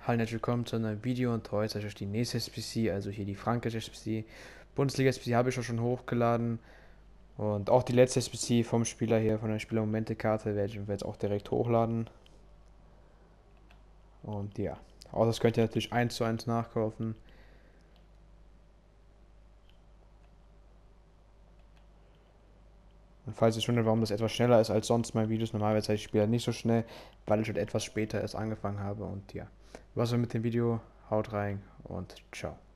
Hallo, herzlich willkommen zu einem Video und heute zeige ich euch die nächste SBC, also hier die Frankreich SBC. Bundesliga SBC habe ich auch schon hochgeladen und auch die letzte SBC vom Spieler hier, von der Spieler-Momente-Karte werde ich jetzt auch direkt hochladen. Und ja, auch das könnt ihr natürlich 1:1 nachkaufen. Und falls ihr schon wundert, warum das etwas schneller ist als sonst meine Videos, normalerweise zeige ich Spieler nicht so schnell, weil ich halt etwas später erst angefangen habe und ja. Was war mit dem Video? Haut rein und ciao.